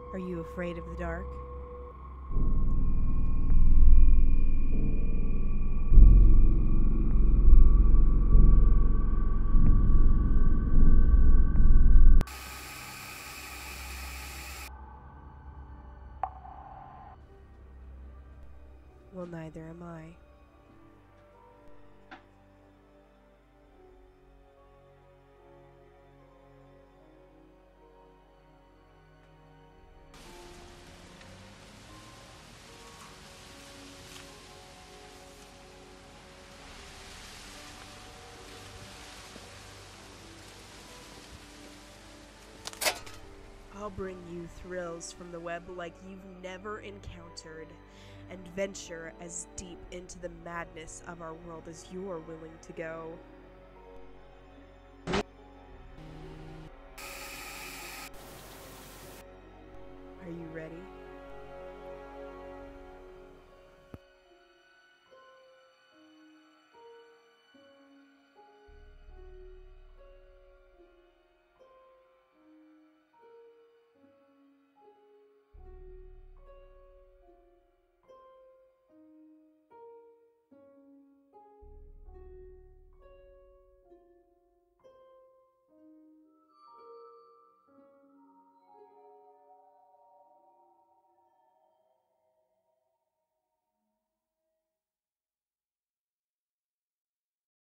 Are you afraid of the dark? Well, neither am I. I'll bring you thrills from the web like you've never encountered, and venture as deep into the madness of our world as you're willing to go. Are you ready?